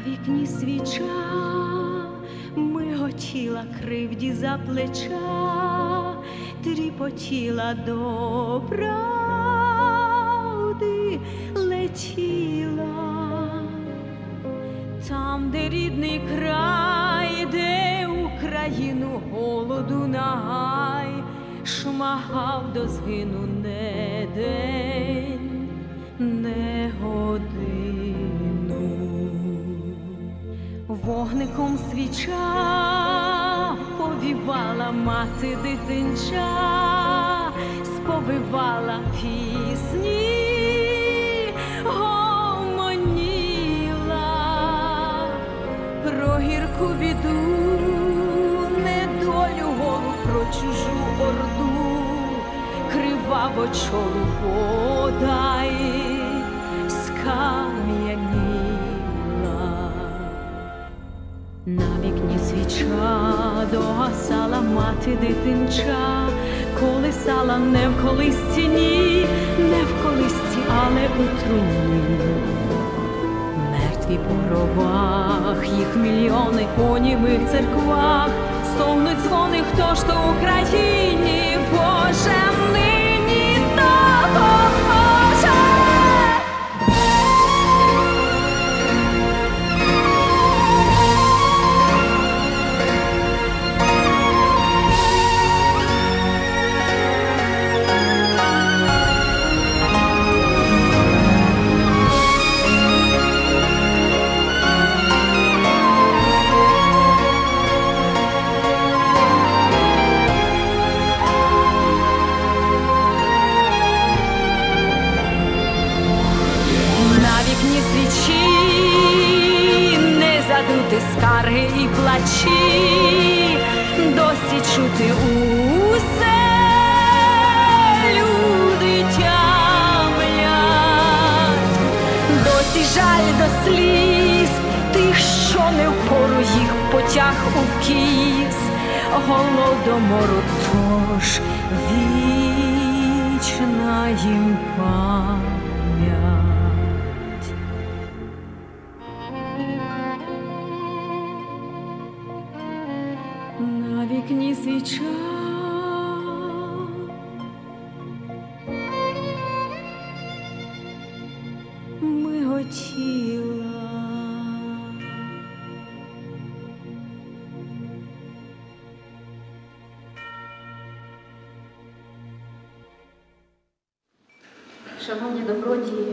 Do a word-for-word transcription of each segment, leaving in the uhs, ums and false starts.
вікні свіча миготіла кривді за плеча, тріпотіла до правди летіла. Там, де рідний край, де Україну голоду нагай, шмагав до згину не день, не годину. Вогником свіча повівала мати дитинча, сповивала пісні, гомоніла про гірку біду, недолю голу, про чужу орду, криваво чолу подай скам'яніла. На вікні свіча догасала мати дитинча, колисала не в колисці, ні, не в колисці, але у труні. Мертві по гробах, їх мільйони по німих церквах, стогнуть дзвони, хто ж то в Україні, Боже, нині допоможе. Скарги і плачі, досі чути усе, люди тямлять, досі жаль до сліз тих, що не впору їх потяг у кіс голодомору, тож вічна їм пам'ять. На вікні свіча миготіла. Шановні добродії,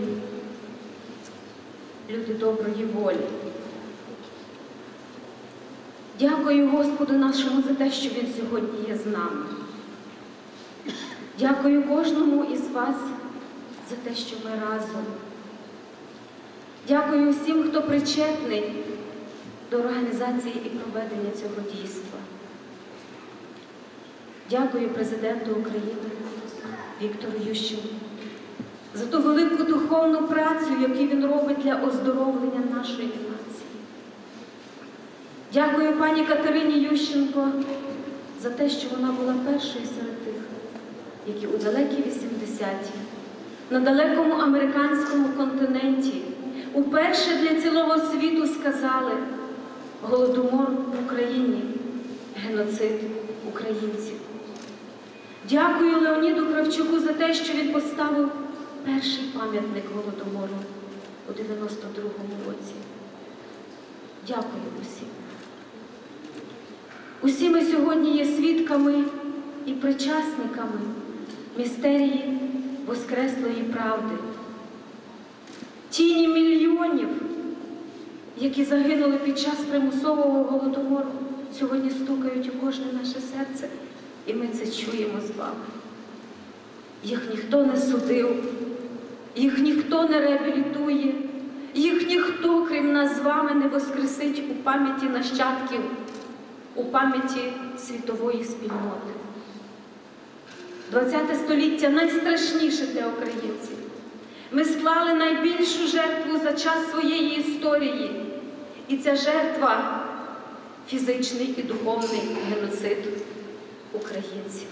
люди доброї волі, дякую Господу нашому за те, що Він сьогодні є з нами. Дякую кожному із вас за те, що ми разом. Дякую всім, хто причетний до організації і проведення цього дійства. Дякую президенту України Віктору Ющенку за ту велику духовну працю, яку він робить для оздоровлення нашої нації. Дякую пані Катерині Ющенко за те, що вона була першою серед тих, які у далекі вісімдесяті на далекому американському континенті уперше для цілого світу сказали: голодомор в Україні, геноцид українців. Дякую Леоніду Кравчуку за те, що він поставив перший пам'ятник голодомору у дев'яносто другому році. Дякую усім. Усі ми сьогодні є свідками і причасниками містерії Воскреслої правди. Тіні мільйонів, які загинули під час примусового голодомору, сьогодні стукають у кожне наше серце, і ми це чуємо з вами. Їх ніхто не судив, їх ніхто не реабілітує, їх ніхто, крім нас з вами, не воскресить у пам'яті нащадків, у пам'яті світової спільноти. ХХ століття найстрашніше для українців. Ми склали найбільшу жертву за час своєї історії. І ця жертва – фізичний і духовний геноцид українців.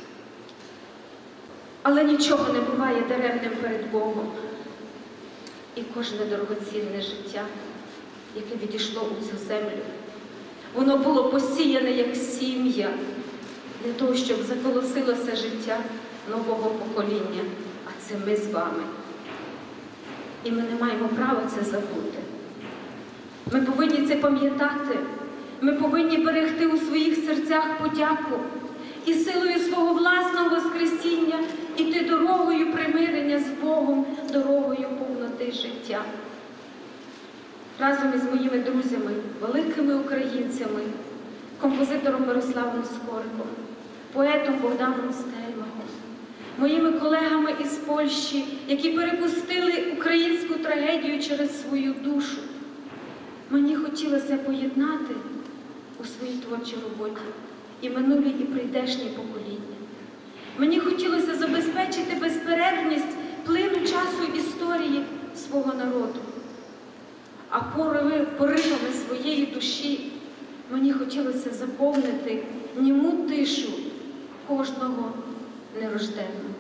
Але нічого не буває даремним перед Богом. і кожне дорогоцінне життя, яке відійшло у цю землю. Воно було посіяне як сім'я для того, щоб заколосилося життя нового покоління, а це ми з вами. І ми не маємо права це забути. Ми повинні це пам'ятати, ми повинні берегти у своїх серцях подяку і силою свого власного воскресіння іти дорогою примирення з Богом, дорогою повноти життя. Разом із моїми друзями, великими українцями, композитором Мирославом Скориком, поетом Богданом Стельмахом, моїми колегами із Польщі, які перепустили українську трагедію через свою душу. Мені хотілося поєднати у своїй творчій роботі і минулі, і прийдешні покоління. Мені хотілося забезпечити безперервність плину часу історії свого народу. А пориви, поривами своєї душі мені хотілося заповнити німу тишу кожного нерожденного.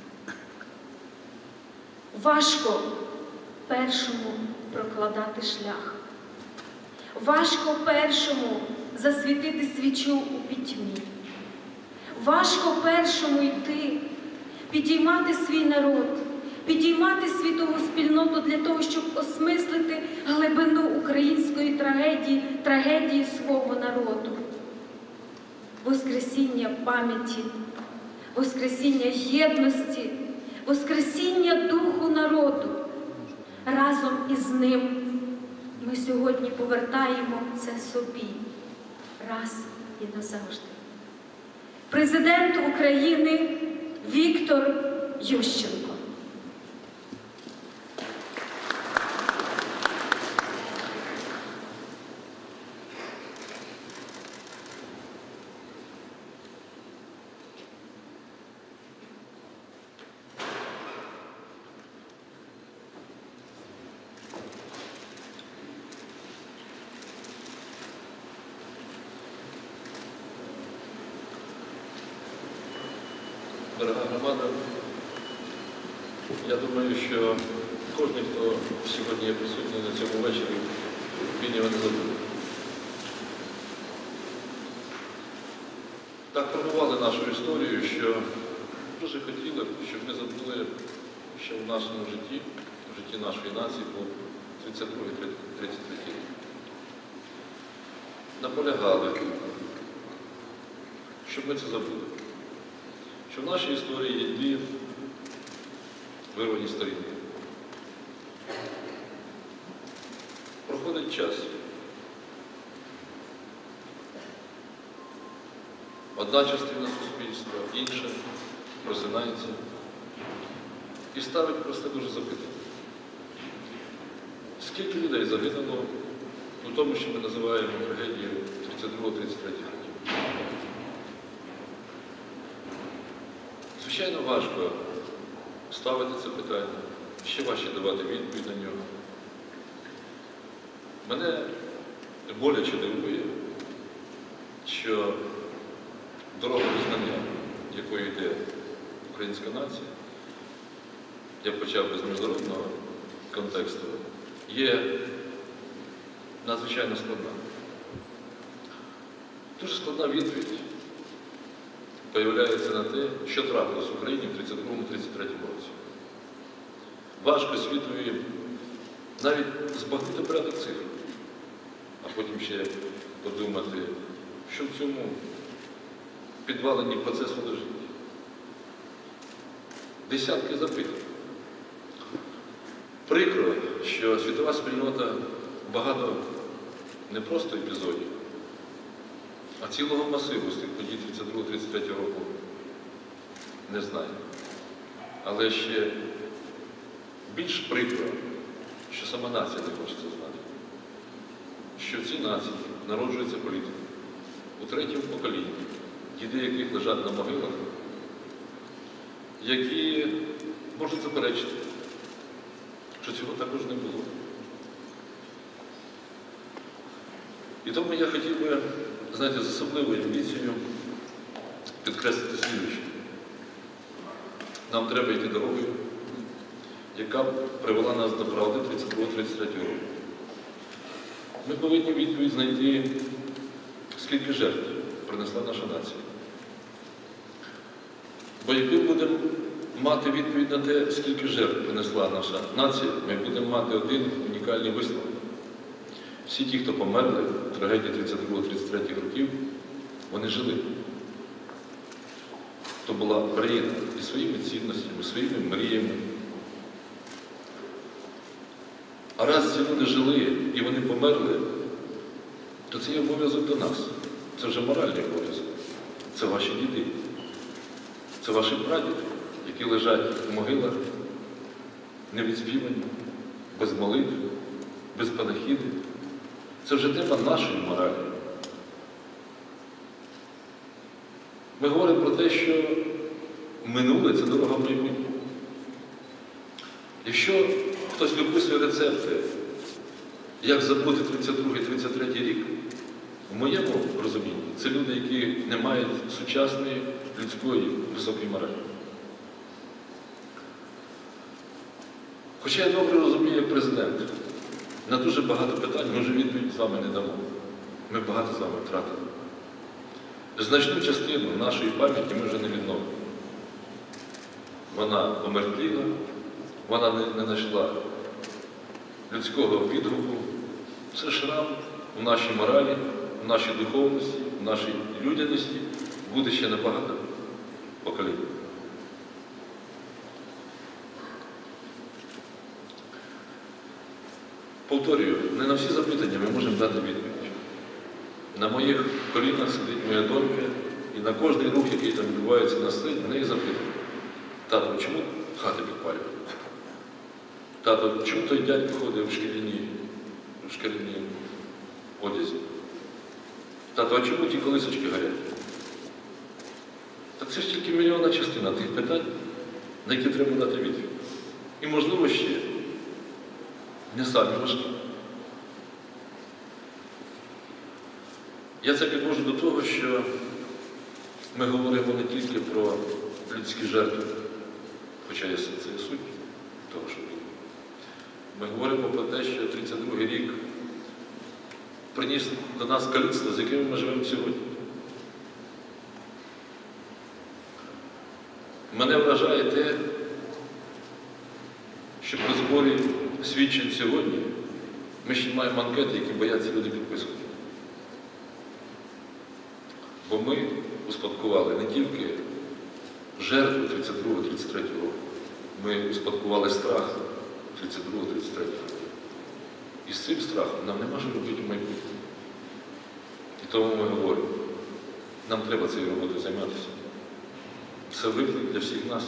Важко першому прокладати шлях. Важко першому засвітити свічу у пітьмі. Важко першому йти, підіймати свій народ, підіймати світову спільноту для того, щоб осмислити глибину української трагедії, трагедії свого народу. Воскресіння пам'яті, воскресіння єдності, воскресіння духу народу. Разом із ним ми сьогодні повертаємо це собі раз і назавжди. Президент України Віктор Ющенко. Дорога громада, я думаю, що кожен, хто сьогодні є присутній на цьому вечорі, він його не забуде. Так формували нашу історію, що дуже хотіли, щоб ми забули, що в нашому житті, в житті нашої нації був тридцять другий тридцять третій рік. Наполягали, щоб ми це забули. Що в нашій історії є дві вирвані сторінки. Проходить час. Одна частина суспільства, інша просинається і ставить просте дуже запитання. Скільки людей загинуло у тому, що ми називаємо трагедією тридцять другого тридцять третього років? Звичайно, важко ставити це питання, ще важче давати відповідь на нього. Мене боляче дивує, що дорога визнання, якою йде українська нація, я почав без міжнародного контексту, є надзвичайно складна. Дуже складна відповідь появляється на те, що трапилось в Україні в тридцять другому тридцять третьому році. Важко світові навіть збагнути порядок цифр, а потім ще подумати, що в цьому підваленні процесу лежить. Десятки запитань. Прикро, що світова спільнота багато не просто епізодів, а цілого масиву з тих подій тридцять другого тридцять третього року не знає. Але ще більш прикро, що сама нація не хоче це знати. Що в цій нації народжується політика у третьому поколінні, діди яких лежать на могилах, які можуть заперечити, що цього також не було. І тому я хотів би, знаєте, з особливою амбіцією підкреслити слідуюче. Нам треба йти дорогою, яка привела нас до правди тридцять другого тридцять третього року. Ми повинні відповідь знайти, скільки жертв принесла наша нація. Бо якби будемо мати відповідь на те, скільки жертв принесла наша нація, ми будемо мати один унікальний висновок. Всі ті, хто померли в трагедії тридцять другого тридцять третього років, вони жили. То була країна зі своїми цінностями, своїми мріями. А раз ці люди жили і вони померли, то це є обов'язок до нас. Це вже моральний обов'язок. Це ваші діти. Це ваші прадіди, які лежать у могилах, невідспівані, без молитв, без панахіди. Це вже тема нашої моралі. Ми говоримо про те, що минуле – це дорога в майбутнє. Якщо хтось виписує рецепти, як забути тридцять другий тридцять третій рік, в моєму розумінні, це люди, які не мають сучасної людської високої моралі. Хоча я добре розумію, як президент, на дуже багато питань ми вже відповідь з вами не дамо. Ми багато з вами втратили. Значну частину нашої пам'яті ми вже не відновимо. Вона омертвіла, вона не, не знайшла людського відгуку. Це шрам у нашій моралі, у нашій духовності, у нашій людяності буде ще набагато поколінь. Повторюю, не на всі запитання ми можемо дати відповідь. На моїх колінах сидить моя донька, і на кожний рух, який там відбувається на сцені, в неї запитують: тато, чому хати підпалюють? Тато, чому той дядько ходить в шкіряній, в шкіряній одязі? Тато, а чому ті колисочки горять? Так це ж тільки мільйонна частина тих питань, на які треба дати відповідь. І, можливо, ще не самі важкі. Я це підвожу до того, що ми говоримо не тільки про людські жертви, хоча це є суть того, що було. Ми говоримо про те, що тридцять другий рік приніс до нас каліцтво, з якими ми живемо сьогодні. Мене вражає те, що при зборі свідчень сьогодні ми ще маємо анкети, які бояться люди підписувати. Бо ми успадкували не тільки жертву тридцять другого тридцять третього року, ми успадкували страх тридцять другого тридцять третього року. І з цим страхом нам нема що робити в майбутньому. І тому ми говоримо, нам треба цією роботою займатися. Це виклик для всіх нас.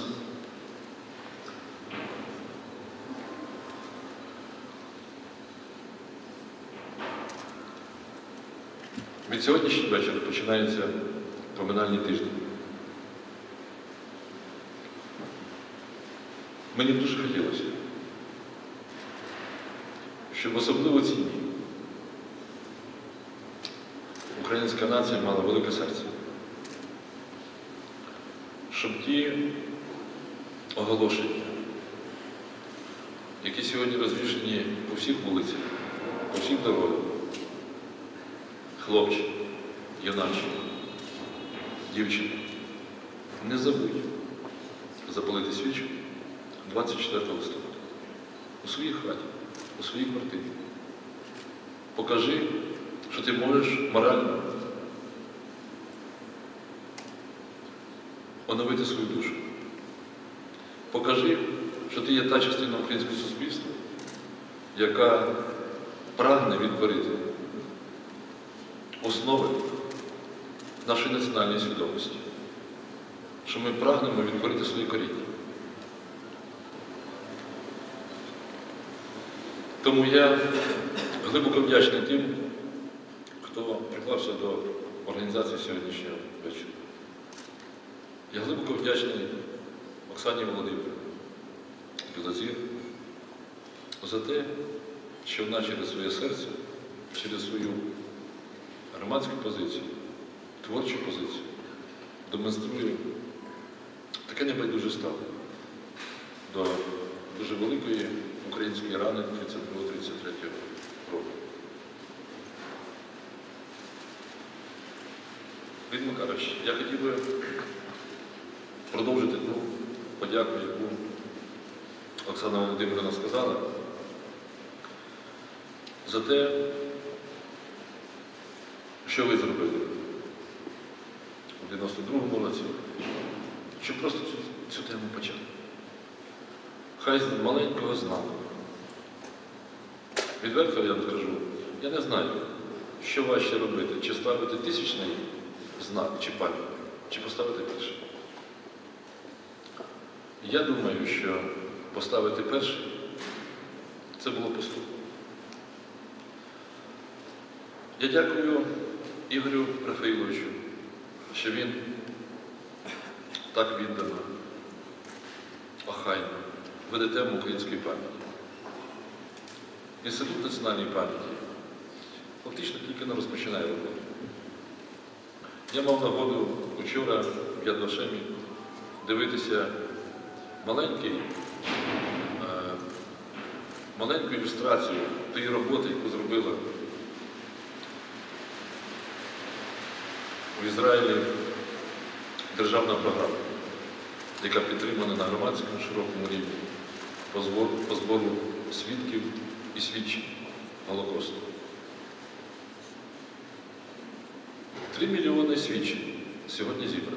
Від сьогоднішнього вечора починається поминальний тиждень. Мені б дуже хотілося, щоб особливо ці дні українська нація мала велике серце. Щоб ті оголошення, які сьогодні розвішені по всіх вулицях, по всіх дорогах, хлопчик, юначе, дівчина, не забудь запалити свічку двадцять четвертого листопада у своїй хаті, у своїй квартирі. Покажи, що ти можеш морально оновити свою душу. Покажи, що ти є та частина українського суспільства, яка прагне відтворити основи нашої національної свідомості, що ми прагнемо відтворити свої коріння. Тому я глибоко вдячний тим, хто приклався до організації сьогоднішнього вечора. Я глибоко вдячний Оксані Володимирівні Білозір за те, що вона через своє серце, через свою громадську позицію, творчу позицію демонструє таке небайдуже ставлення до дуже великої української рани тридцять другого тридцять третього року. Леонід Макарович, я хотів би продовжити ту подяку, яку Оксана Володимирівна сказала, за те, що ви зробили у дев'яносто другому році, щоб просто цю, цю тему почати. Хай з маленького знаку. Відверто я вам скажу, я не знаю, що важче робити, чи ставити тисячний знак, чи пам'ятник, чи поставити перший. Я думаю, що поставити перший – це було поступно. Я дякую Ігорю Рафаїловичу, що він так віддано, охайно веде тему української пам'яті. Інститут національної пам'яті фактично тільки не розпочинає роботу. Я мав нагоду вчора в Яд Вашемі дивитися маленький, е, маленьку ілюстрацію тієї роботи, яку зробила в Ізраїлі державна програма, яка підтримана на громадському широкому рівні по збору, по збору свідків і свідчень Голокосту. Три мільйони свідчень сьогодні зібрано.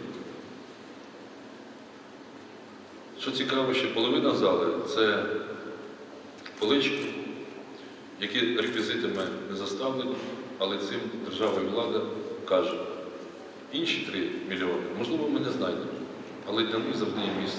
Що цікаво, що половина зали – це полички, які реквізитами не заставлені, але цим держава і влада каже. Інші три мільйони, можливо, ми не знайдемо, але для них завжди є місце.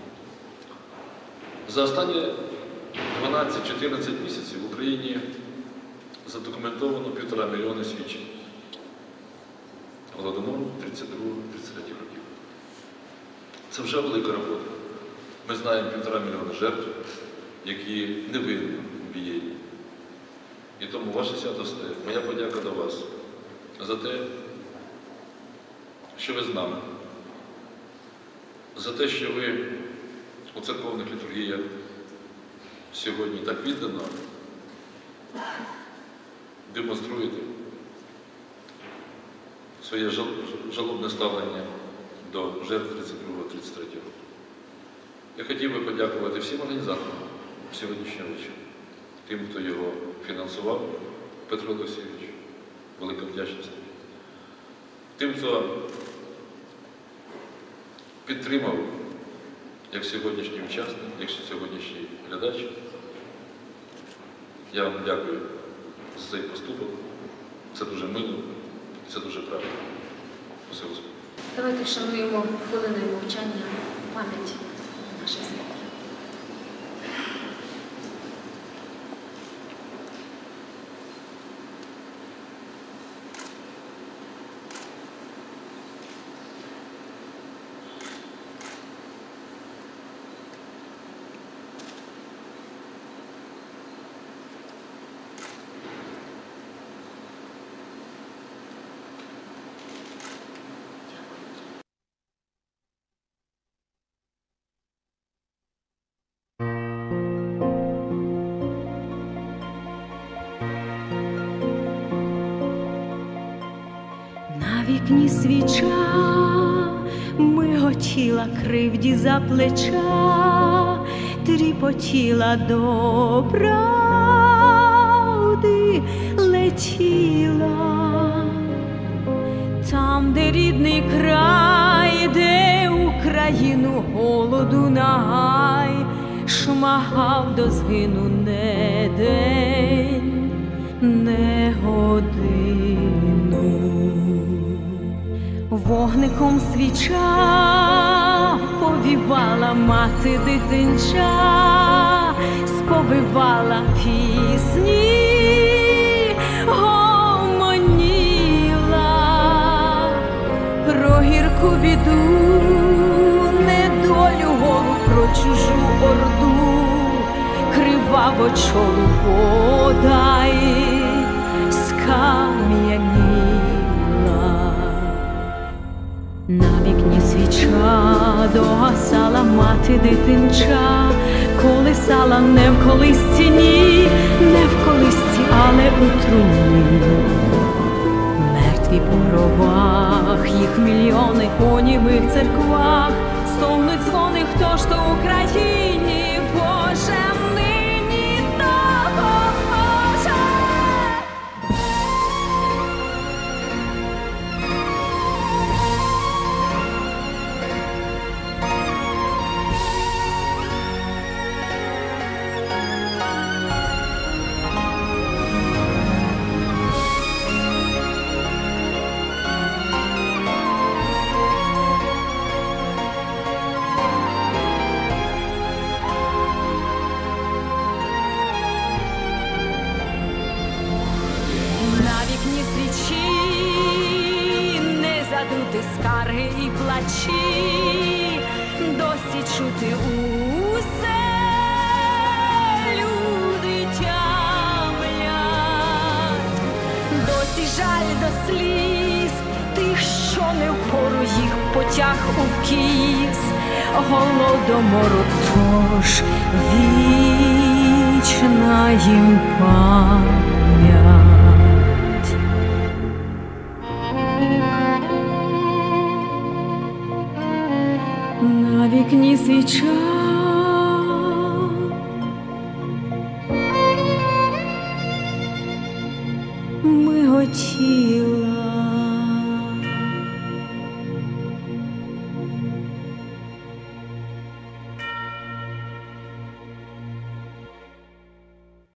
За останні дванадцять-чотирнадцять місяців в Україні задокументовано півтора мільйони свідчень Голодомору тридцять другого тридцять третього років. Це вже велика робота. Ми знаємо півтора мільйона жертв, які невинно убієні. І тому ваше святосте, моя подяка до вас за те, що ви з нами, за те, що ви у церковних літургіях сьогодні так віддано демонструєте своє жалобне ставлення до жертв тридцять другого тридцять третього року. Я хотів би подякувати всім організаторам сьогоднішнього вечора, тим, хто його фінансував, Петро Олексійович, велика вдячність. Тим, хто підтримав, як сьогоднішній учасник, як сьогоднішній глядач. Я вам дякую за цей поступок. Це дуже мило і це дуже правильно. Спасибо. Давайте вшануємо хвилиною мовчання пам'ять наших святів. На вікні свіча миготіла кривді за плеча, тріпотіла до правди летіла. Там, де рідний край, де Україну голоду нагай, шмагав до згину не день, не годину. Вогником свіча повівала мати дитинча, сповивала пісні, гомоніла про гірку біду, недолю голу, про чужу орду, криваво чолу подай скам'яніла. На вікні свіча догасала мати дитинча, коли писала не в колисці, ні, не в колисці, але у труні. Мертві по гробах, їх мільйони у німих церквах, стогнуть дзвони, хто ж то Україні, Боже, нині допоможе. Задути скарги і плачі, досі чути усе, люди тямлять, досі жаль до сліз тих, що не впору їх потяг у кіс голодомору, тож вічна їм пам'ять. На вікні свіча, миготіла.